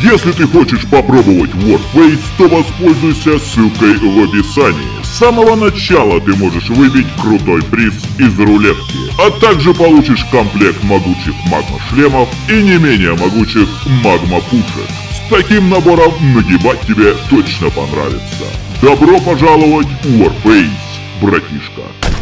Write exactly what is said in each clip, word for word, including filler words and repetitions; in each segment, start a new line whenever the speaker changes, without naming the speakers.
Если ты хочешь попробовать Warface, то воспользуйся ссылкой в описании. С самого начала ты можешь выбить крутой приз из рулетки, а также получишь комплект могучих магма-шлемов и не менее могучих магма-пушек. С таким набором нагибать тебе точно понравится. Добро пожаловать в Warface, братишка.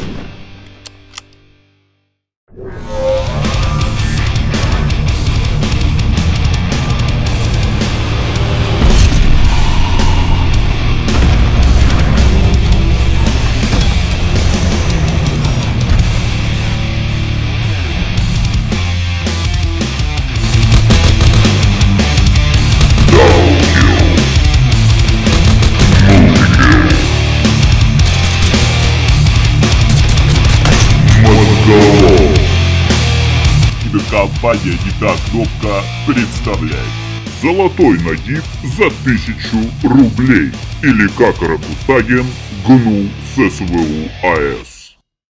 Компания «Не та кнопка» представляет золотой нагиб за тысячу рублей, или как Ракутаген гнул с СВУ АЭС.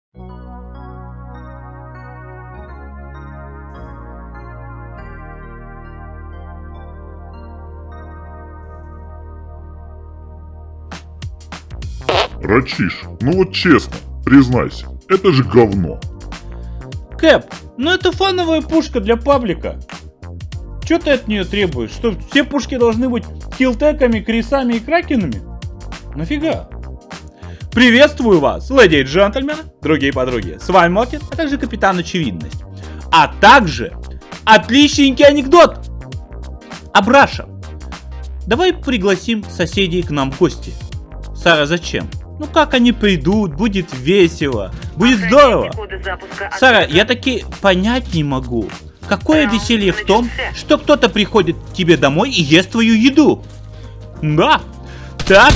Рачиш, ну вот честно, признайся, это же говно.
Кэп, ну это фановая пушка для паблика. Чё ты от нее требуешь? Что все пушки должны быть киллтеками, крисами и кракенами? Нафига? Приветствую вас, леди и джентльмены, другие подруги. С вами Мокет, а также Капитан Очевидность. А также отличненький анекдот. Абраша. Давай пригласим соседей к нам в гости. Сара, зачем? Ну как они придут, будет весело, будет здорово. Сара, я таки понять не могу. Какое веселье в том, что кто-то приходит к тебе домой и ест твою еду. Да, так.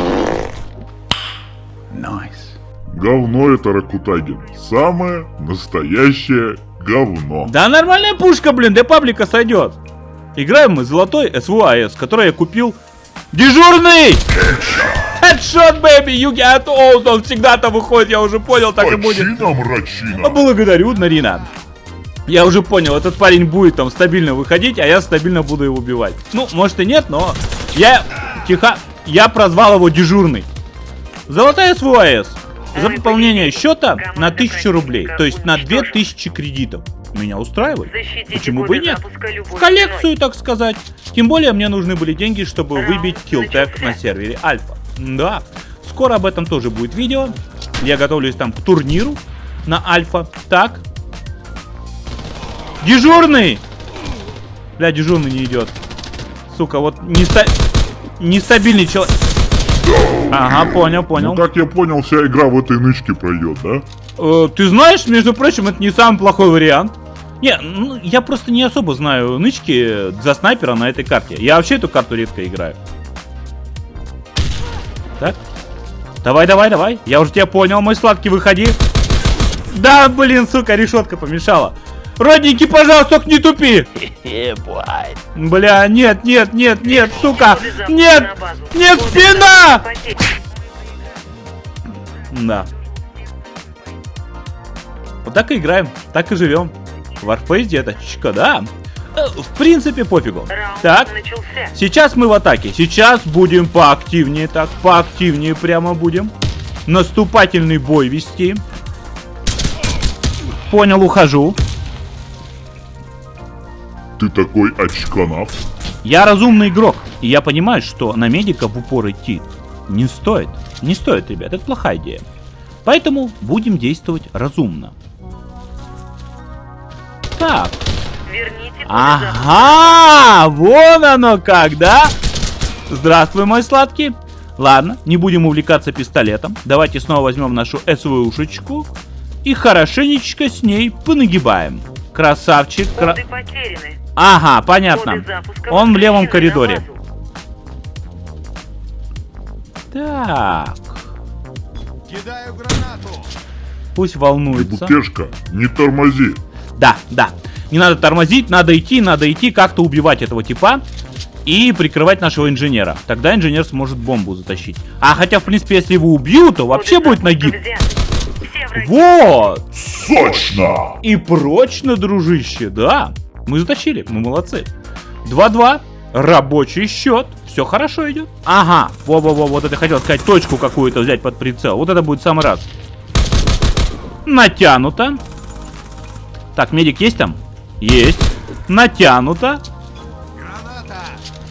Nice. Говно это, Ракутаген. Самое настоящее говно.
Да нормальная пушка, блин, для паблика сойдет. Играем мы золотой СВУ АЭС, который я купил. Дежурный! Headshot, baby, you get old. Он всегда-то выходит, я уже понял, так
Мрачина,
и будет.
мрачина.
Благодарю, Нарина. Я уже понял, этот парень будет там стабильно выходить, а я стабильно буду его убивать. Ну, может и нет, но я тихо, я прозвал его дежурный. Золотая СВУ АЭС. За пополнение счета на тысячу рублей, то есть на две тысячи кредитов. Меня устраивает. Почему бы и нет? В коллекцию, так сказать. Тем более мне нужны были деньги, чтобы выбить киллтек на сервере Альфа. Да, скоро об этом тоже будет видео. Я готовлюсь там к турниру на Альфа. Так. Дежурный! Бля, дежурный не идет. Сука, вот неста... нестабильный человек. Ага, понял, понял.
Ну, как я понял, вся игра в этой нычке пройдет, да?
Э, ты знаешь, между прочим, это не самый плохой вариант. Не, ну, я просто не особо знаю нычки за снайпера на этой карте. Я вообще эту карту редко играю. Так. Давай, давай, давай. Я уже тебя понял, мой сладкий, выходи. Да, блин, сука, решетка помешала. Родненький, пожалуйста, только не тупи. Бля, нет, нет, нет, нет, сука. Нет, нет, спина. Да. Вот так и играем, так и живем. Warface, деточка, да. В принципе, пофигу. Так, сейчас мы в атаке. Сейчас будем поактивнее, так, поактивнее прямо будем. Наступательный бой вести. Понял, ухожу.
Ты такой очканав.
Я разумный игрок, и я понимаю, что на медика в упор идти не стоит. Не стоит, ребят, это плохая идея. Поэтому будем действовать разумно. Так. Ага, вон оно как, да? Здравствуй, мой сладкий. Ладно, не будем увлекаться пистолетом. Давайте снова возьмем нашу СВУшечку и хорошенечко с ней понагибаем. Красавчик. Кра... Ага, понятно. Он в левом коридоре. Так.
Кидаю гранату.
Пусть волнуется.
Бутешка, не тормози.
Да, да. Не надо тормозить, надо идти, надо идти, как-то убивать этого типа и прикрывать нашего инженера. Тогда инженер сможет бомбу затащить. А хотя, в принципе, если его убьют, то вообще будет нагиб. Вот!
Сочно!
И прочно, дружище, да. Мы затащили, мы молодцы. два-два. Рабочий счет. Все хорошо идет. Ага. Во-во-во, вот это хотел сказать, точку какую-то взять под прицел. Вот это будет в самый раз. Натянуто. Так, медик есть там? Есть. Натянуто.
Граната!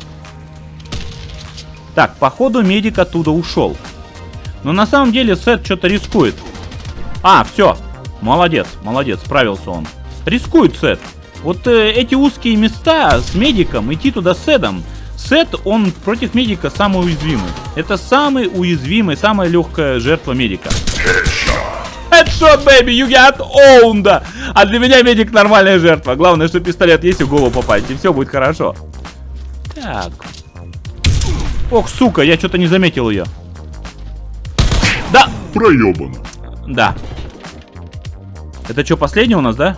Так, походу медик оттуда ушел. Но на самом деле Сет что-то рискует. А, все. Молодец, молодец, справился он. Рискует Сет. Вот э, эти узкие места с медиком, идти туда с Седом. Сет, он против медика самый уязвимый. Это самый уязвимый, самая легкая жертва медика. Headshot, baby, you got owned. А для меня медик нормальная жертва. Главное, что пистолет есть и в голову попасть, и все будет хорошо. Так. Ох, сука, я что-то не заметил ее. Да.
Проебано.
Да. Это что, последний у нас, да?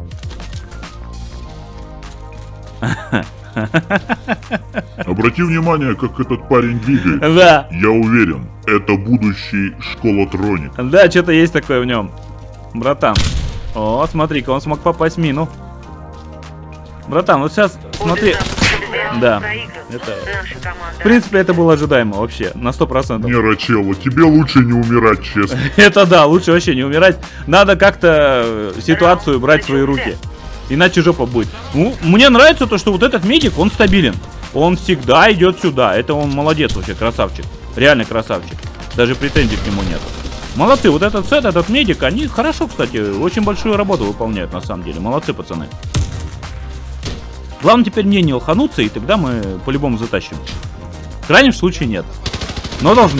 Обрати внимание, как этот парень двигается.
Да.
Я уверен, это будущий школотроник.
Да, что-то есть такое в нем. Братан. О, смотри-ка, он смог попасть в мину. Братан, вот сейчас, смотри. Да. Это... В принципе, это было ожидаемо вообще, на сто процентов.
Не, Рачелло, тебе лучше не умирать, честно.
Это да, лучше вообще не умирать. Надо как-то ситуацию брать в свои руки. Иначе жопа будет. Ну, мне нравится то, что вот этот медик, он стабилен. Он всегда идет сюда. Это он молодец вообще, красавчик. Реально красавчик. Даже претензий к нему нет. Молодцы, вот этот Сет, этот медик, они хорошо, кстати, очень большую работу выполняют на самом деле. Молодцы, пацаны. Главное теперь мне не лохануться, и тогда мы по-любому затащим. В крайнем случае нет. Но должны.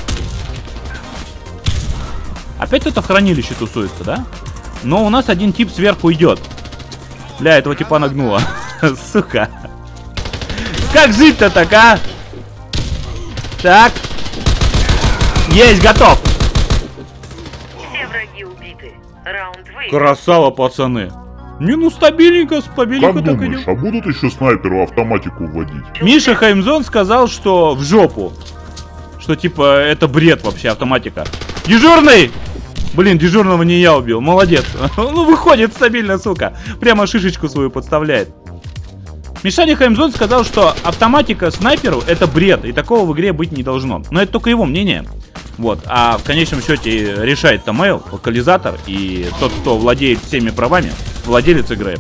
Опять это в хранилище тусуется, да? Но у нас один тип сверху идет. Бля, этого типа нагнуло. Сука. Как жить-то так, а? Так. Есть, готов.
Все враги убиты. Раунд выигран.
Красава, пацаны. Не, ну стабильненько, стабильненько
Как
так
думаешь,
идет.
а будут еще снайперу автоматику вводить?
Миша Хаймзон сказал, что в жопу. Что типа это бред вообще, автоматика. Дежурный! Блин, дежурного не я убил, молодец. Ну выходит стабильно, сука. Прямо шишечку свою подставляет. Мишаня Хаймзон сказал, что автоматика снайперу это бред, и такого в игре быть не должно. Но это только его мнение. Вот, а в конечном счете решает Томейл, локализатор, и тот, кто владеет всеми правами, владелец игры.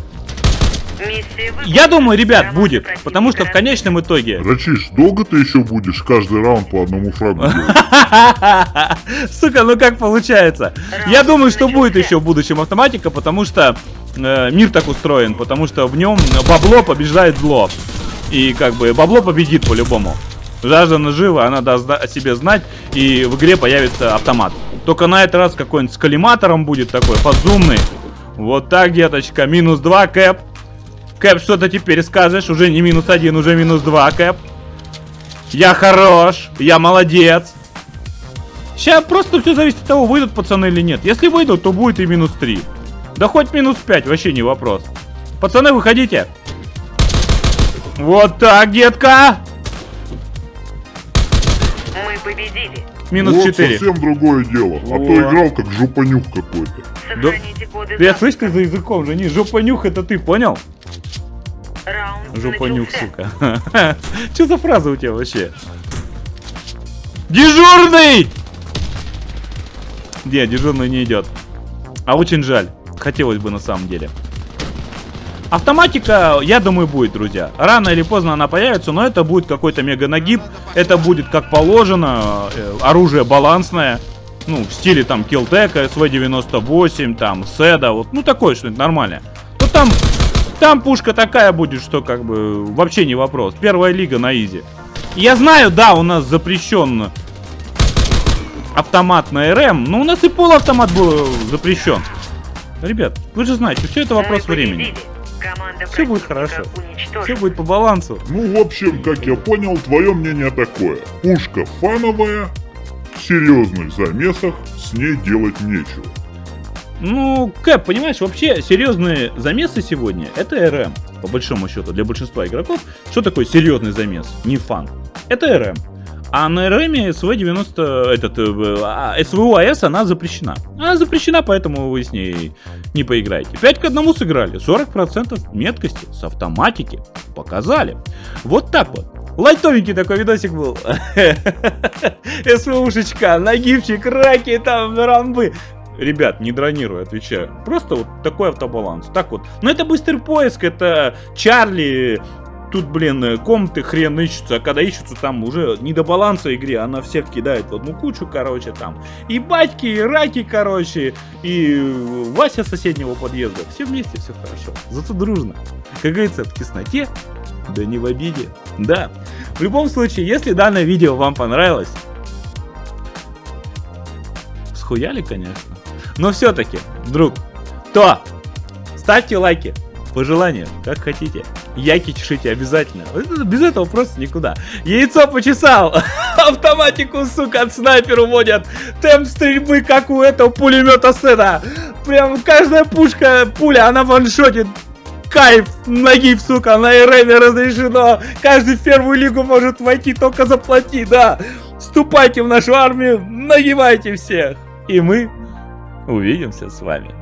Я думаю, ребят, будет, потому что в конечном итоге...
Рачиш, долго ты еще будешь каждый раунд по одному фрагу делать?
Сука, ну как получается? Я думаю, что будет еще в будущем автоматика, потому что э, мир так устроен, потому что в нем бабло побеждает зло. И как бы бабло победит по-любому. Жажда нажива, она даст о себе знать, и в игре появится автомат. Только на этот раз какой-нибудь с коллиматором будет такой, подзумный. Вот так, деточка, минус два, Кэп. Кэп, что ты теперь скажешь? Уже не минус один, уже минус два, Кэп. Я хорош, я молодец. Сейчас просто все зависит от того, выйдут пацаны или нет. Если выйдут, то будет и минус три. Да хоть минус пять, вообще не вопрос. Пацаны, выходите. Вот так, детка.
Мы победили.
Минус
вот
четыре.
совсем другое дело. А
Вот.
то играл как жопонюх какой-то.
Сохраните коды
Я
запуска.
слышь ты за языком же, не жопонюх, это ты, понял?
Раунд
Жопонюх,
начался.
сука. Что за фраза у тебя вообще? Дежурный! Не, дежурный не идет. А очень жаль. Хотелось бы на самом деле. Автоматика, я думаю, будет, друзья. Рано или поздно она появится, но это будет какой-то мега нагиб. Это будет как положено. э, Оружие балансное. Ну, в стиле там Киллтека, эс вэ девяносто восемь, там, Седа. Вот, ну, такое что-нибудь нормальное. Ну, там, там пушка такая будет, что как бы вообще не вопрос. Первая лига на изи. Я знаю, да, у нас запрещен автомат на эр эм, но у нас и полуавтомат был запрещен. Ребят, вы же знаете, все это вопрос
Мы
времени.
победили. Команда
Все будет
противника
хорошо.
уничтожена.
Все будет по балансу.
Ну, в общем, как я понял, твое мнение такое. Пушка фановая, в серьезных замесах с ней делать нечего.
Ну, Кэп, понимаешь, вообще серьезные замесы сегодня это эр эм. По большому счету, для большинства игроков, что такое серьезный замес? Не фан. Это эр эм. А на эр эм эс вэ девяносто, этот, э, эс вэ у эй эс, она запрещена. Она запрещена, поэтому вы с ней не поиграете. пять к одному сыграли. сорок процентов меткости с автоматики. показали. Вот так вот. Лайтовенький такой видосик был. СВУшечка, нагибчик, раки, там, рамбы. Ребят, не дронирую, отвечаю. Просто вот такой автобаланс. Так вот. Но это быстрый поиск, это Чарли. Тут, блин, комнаты хрен ищутся, а когда ищутся, там уже не до баланса игре, она всех кидает в одну кучу, короче, там. И батьки, и раки, короче, и Вася с соседнего подъезда. Все вместе, все хорошо. Зато дружно. Как говорится, в тесноте, да не в обиде. Да. В любом случае, если данное видео вам понравилось, схуяли, конечно. Но все-таки, друг, то ставьте лайки. По желанию, как хотите. Яйки чешите обязательно. Без этого просто никуда. Яйцо почесал. Автоматику, сука, от снайпера уводят. Темп стрельбы, как у этого пулемета Сэна. Прям каждая пушка, пуля, она ваншотит. Кайф, нагиб, сука, на Ирене разрешено. Каждый в первую лигу может войти, только заплати, да. Вступайте в нашу армию, нагибайте всех. И мы увидимся с вами